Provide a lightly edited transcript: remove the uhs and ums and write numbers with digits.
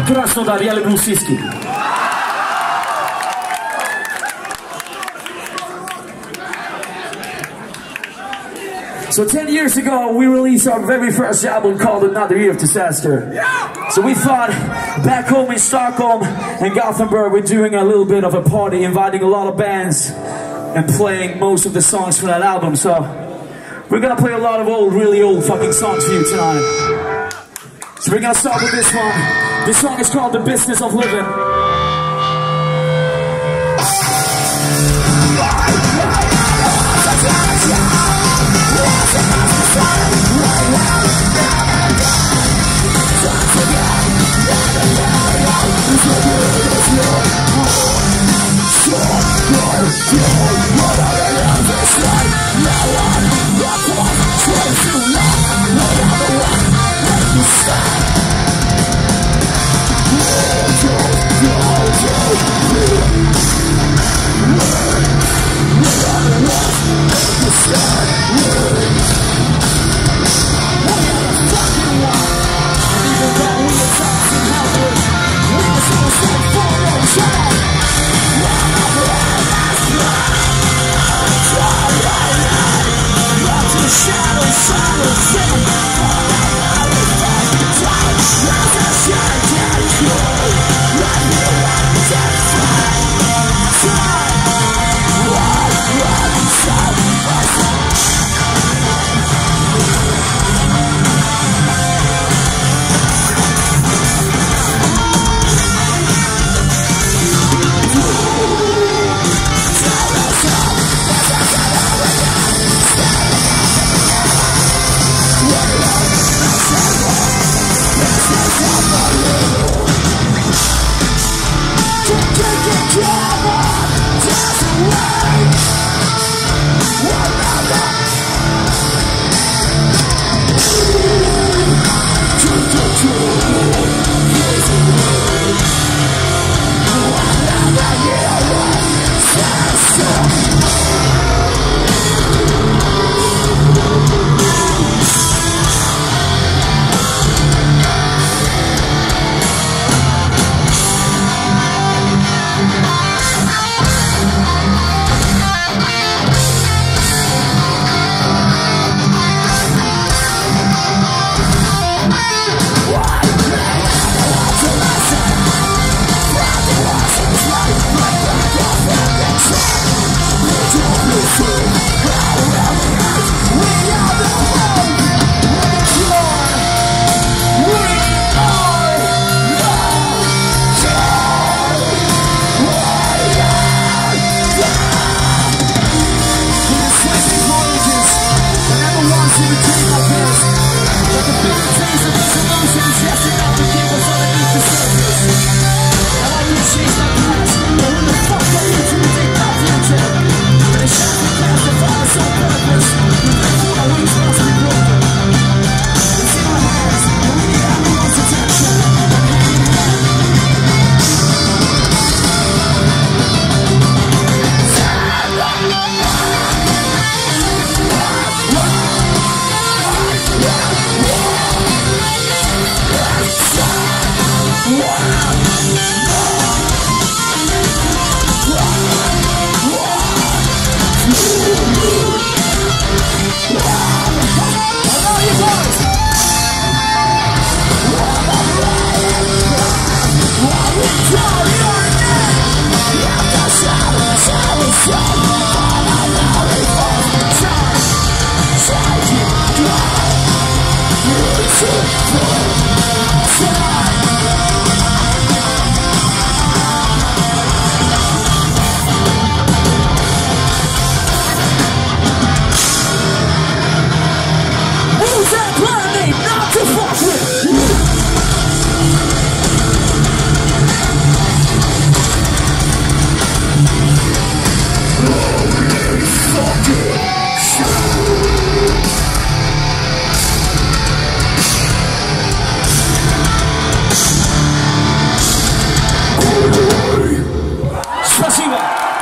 Krasnodar, Jelebnu, Siski. So 10 years ago, we released our very first album called Another Year of Disaster. So we thought back home in Stockholm and Gothenburg, we're doing a little bit of a party, inviting a lot of bands and playing most of the songs from that album. So we're gonna play a lot of old, really old fucking songs for you tonight. So we're gonna start with this one. This song is called The Business of Living. For